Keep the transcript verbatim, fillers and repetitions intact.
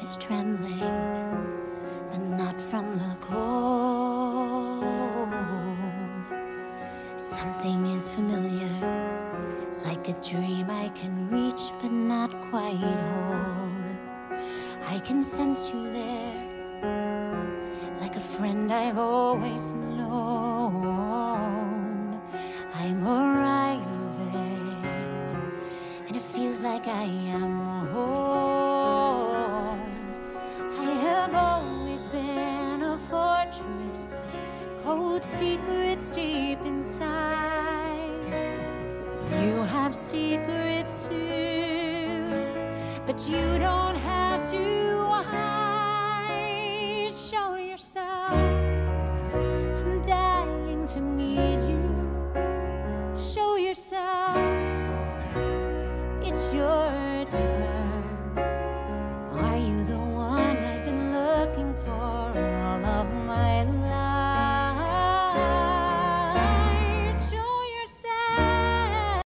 is trembling, but not from the cold. Something is familiar, like a dream I can reach but not quite hold. I can sense you there, like a friend I've always known. I'm arriving, and it feels like I am home. I have always been a fortress, cold secrets deep inside. You have secrets too, but you don't have to